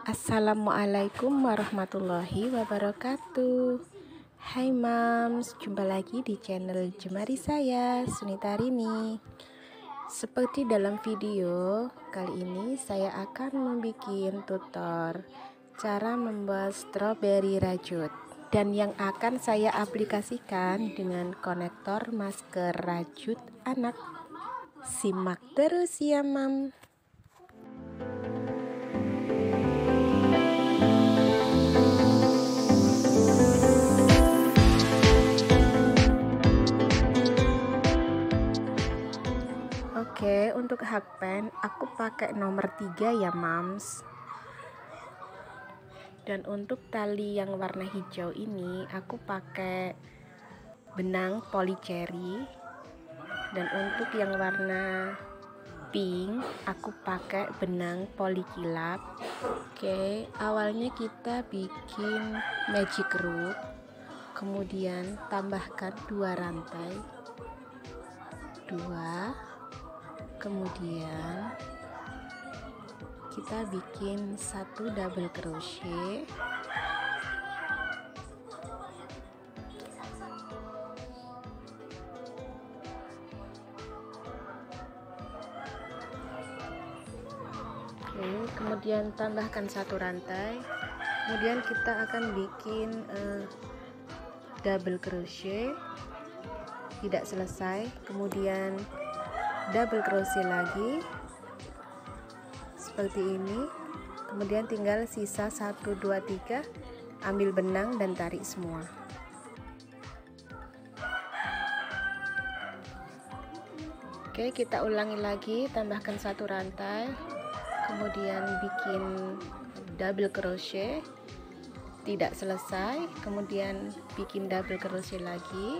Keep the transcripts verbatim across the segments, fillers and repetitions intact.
Assalamualaikum warahmatullahi wabarakatuh. Hai Mams, jumpa lagi di channel Jemari saya, Sunita Rini. Seperti dalam video kali ini, saya akan membuat tutor cara membuat strawberry rajut, dan yang akan saya aplikasikan dengan konektor masker rajut anak. Simak terus ya Mam. Oke, untuk hakpen aku pakai nomor tiga ya Mams. Dan untuk tali yang warna hijau ini aku pakai benang polycherry. Dan untuk yang warna pink aku pakai benang polikilap. Oke, awalnya kita bikin magic rope, kemudian tambahkan dua rantai, dua, kemudian kita bikin satu double crochet, oke, kemudian tambahkan satu rantai, kemudian kita akan bikin uh, double crochet, tidak selesai, kemudian double crochet lagi seperti ini, kemudian tinggal sisa satu dua tiga, ambil benang dan tarik semua. Oke, kita ulangi lagi, tambahkan satu rantai, kemudian bikin double crochet, tidak selesai, kemudian bikin double crochet lagi,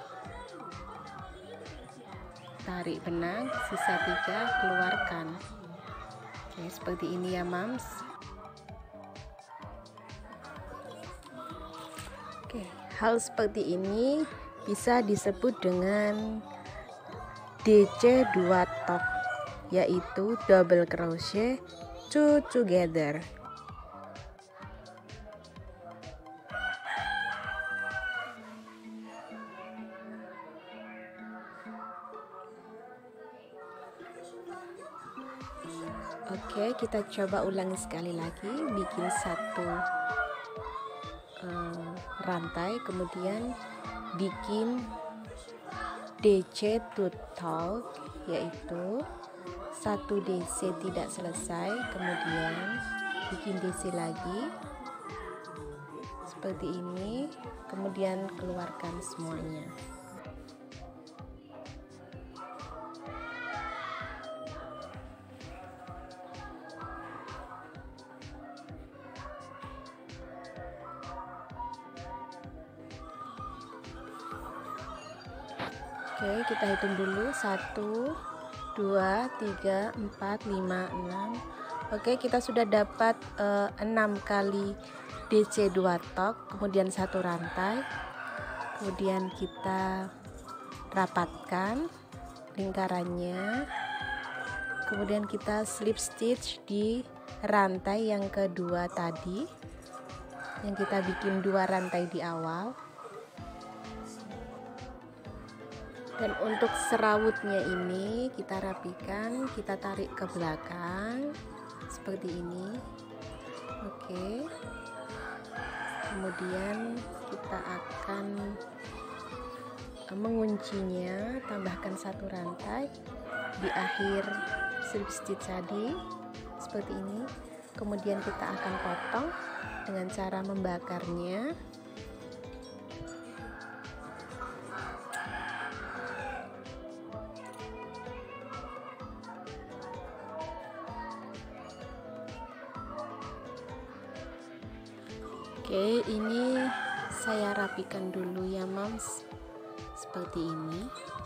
tarik benang, sisa tiga, keluarkan. Oke, seperti ini ya Mams. Oke, hal seperti ini bisa disebut dengan D C dua top, yaitu double crochet two together. Oke, kita coba ulangi sekali lagi, bikin satu um, rantai, kemudian bikin D C two top, yaitu satu D C tidak selesai, kemudian bikin D C lagi seperti ini, kemudian keluarkan semuanya. Oke, kita hitung dulu, satu, dua, tiga, empat, lima, enam. Oke, kita sudah dapat uh, enam kali D C dua top, kemudian satu rantai, kemudian kita rapatkan lingkarannya, kemudian kita slip stitch di rantai yang kedua tadi, yang kita bikin dua rantai di awal. Dan untuk serawutnya ini kita rapikan, kita tarik ke belakang seperti ini. Oke, kemudian kita akan menguncinya, tambahkan satu rantai di akhir slip stitch tadi seperti ini, kemudian kita akan potong dengan cara membakarnya. Oke, ini saya rapikan dulu ya Mams, seperti ini.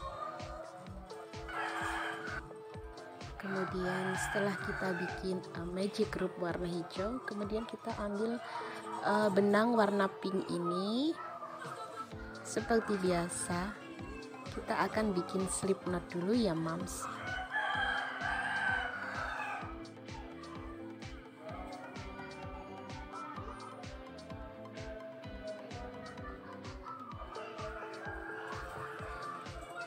Kemudian setelah kita bikin uh, magic rope warna hijau, kemudian kita ambil uh, benang warna pink ini. Seperti biasa, kita akan bikin slip knot dulu ya Mams.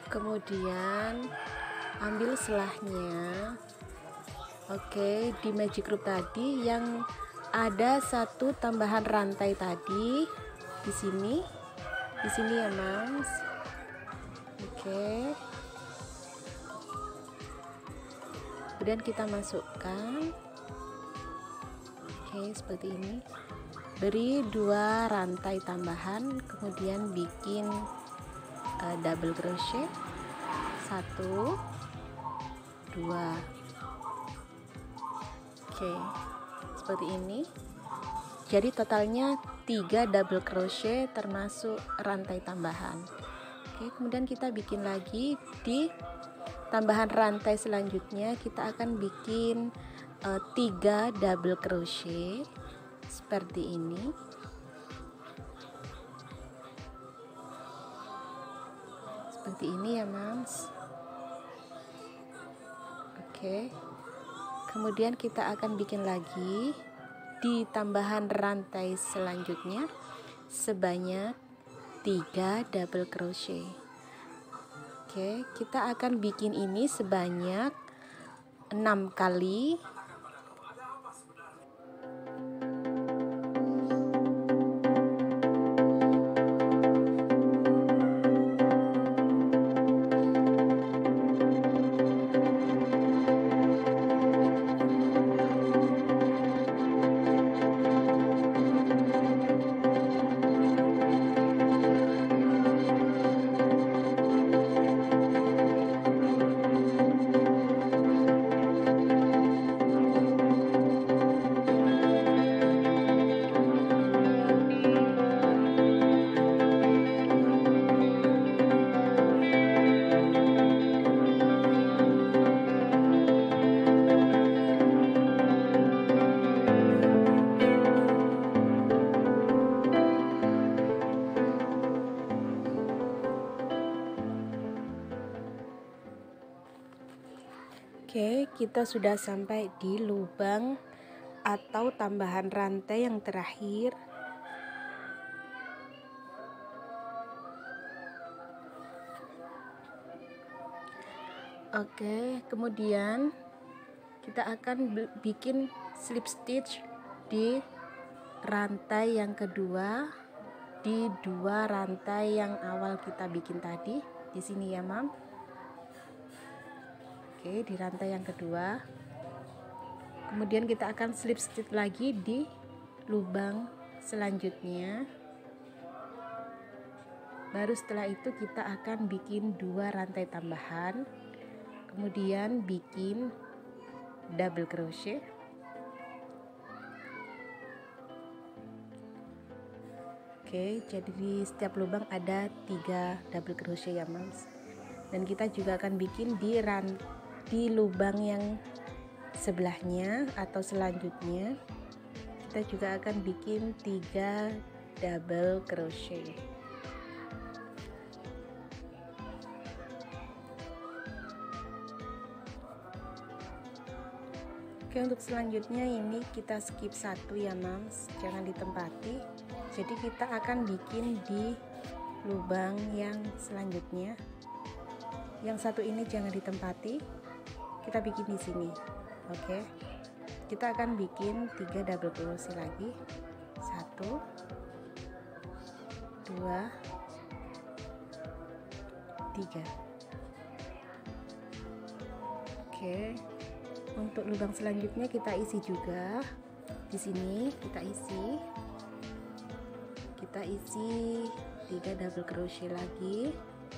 kemudian ambil selahnya. Oke, di magic loop tadi yang ada satu tambahan rantai tadi di sini, di sini ya Mams. Oke, kemudian kita masukkan. Oke, seperti ini. Beri dua rantai tambahan, kemudian bikin uh, double crochet. Satu, dua. Oke, seperti ini. Jadi totalnya tiga double crochet termasuk rantai tambahan. Oke, kemudian kita bikin lagi di tambahan rantai selanjutnya. Kita akan bikin uh, tiga double crochet seperti ini. Seperti ini ya Mams. Oke, kemudian kita akan bikin lagi di tambahan rantai selanjutnya sebanyak tiga double crochet. Oke, kita akan bikin ini sebanyak enam kali. Oke, kita sudah sampai di lubang atau tambahan rantai yang terakhir. Oke, kemudian kita akan bikin slip stitch di rantai yang kedua, di dua rantai yang awal kita bikin tadi. Di sini ya, Mam. Oke, di rantai yang kedua. Kemudian kita akan slip stitch lagi di lubang selanjutnya. Baru setelah itu kita akan bikin dua rantai tambahan. Kemudian bikin double crochet. Oke, jadi di setiap lubang ada tiga double crochet ya, Mams. Dan kita juga akan bikin di rantai di lubang yang sebelahnya atau selanjutnya kita juga akan bikin tiga double crochet. Oke, untuk selanjutnya ini kita skip satu ya Mams, jangan ditempati. Jadi kita akan bikin di lubang yang selanjutnya. Yang satu ini jangan ditempati. Kita bikin di sini. Oke, kita akan bikin tiga double crochet lagi. Satu, dua, tiga. Oke, untuk lubang selanjutnya kita isi juga. Di sini kita isi, kita isi tiga double crochet lagi.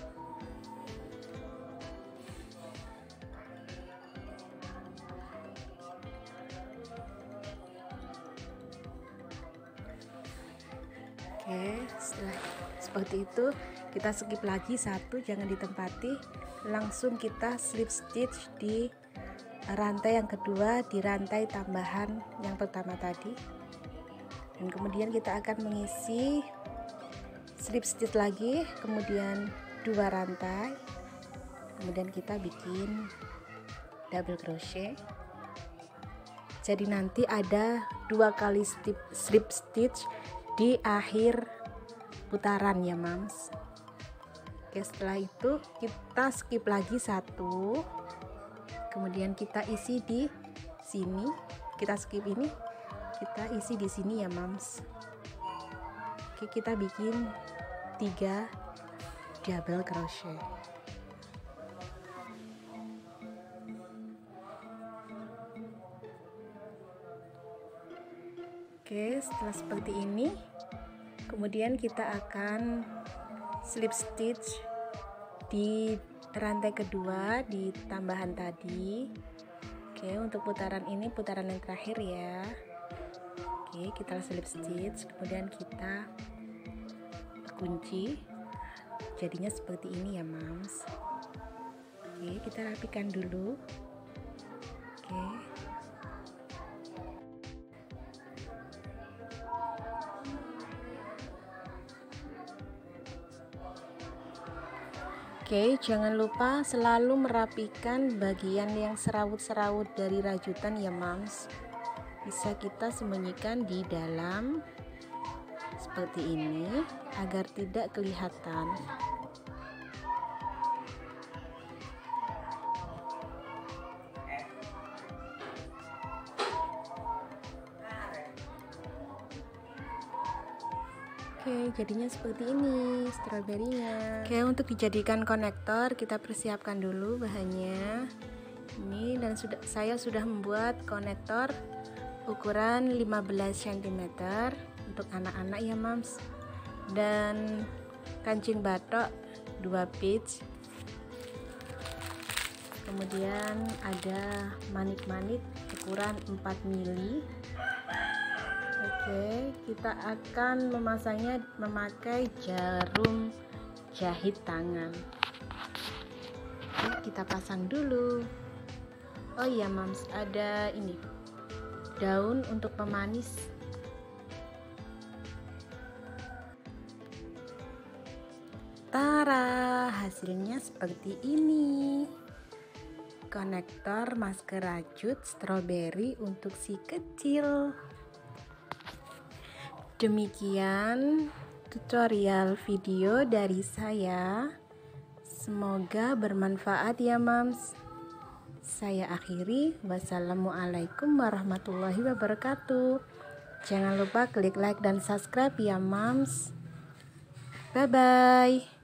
Oke, setelah seperti itu kita skip lagi satu, jangan ditempati, langsung kita slip stitch di rantai yang kedua, di rantai tambahan yang pertama tadi. Dan kemudian kita akan mengisi slip stitch lagi, kemudian dua rantai, kemudian kita bikin double crochet. Jadi nanti ada dua kali slip, slip stitch di akhir putaran ya Mams. Oke, setelah itu kita skip lagi satu, kemudian kita isi di sini, kita skip ini, kita isi di sini ya mams. Oke, kita bikin tiga double crochet. Oke, setelah seperti ini, kemudian kita akan slip stitch di rantai kedua di tambahan tadi. Oke, untuk putaran ini putaran yang terakhir ya. Oke, kita slip stitch, kemudian kita kunci, jadinya seperti ini ya mams. Oke, kita rapikan dulu. Oke, Oke, jangan lupa selalu merapikan bagian yang serawut-serawut dari rajutan ya mams. Bisa kita sembunyikan di dalam seperti ini agar tidak kelihatan. Oke, jadinya seperti ini stroberinya. Oke, untuk dijadikan konektor kita persiapkan dulu bahannya. Ini dan sudah saya sudah membuat konektor ukuran lima belas sentimeter untuk anak-anak ya mams. Dan kancing batok dua pitch. Kemudian ada manik-manik ukuran empat mili. Oke, kita akan memasangnya memakai jarum jahit tangan. Oke, kita pasang dulu. Oh iya mams, ada ini daun untuk pemanis. Tara, hasilnya seperti ini. Konektor masker rajut stroberi untuk si kecil. Demikian tutorial video dari saya. Semoga bermanfaat ya mams. Saya akhiri. Wassalamualaikum warahmatullahi wabarakatuh. Jangan lupa klik like dan subscribe ya mams. Bye bye.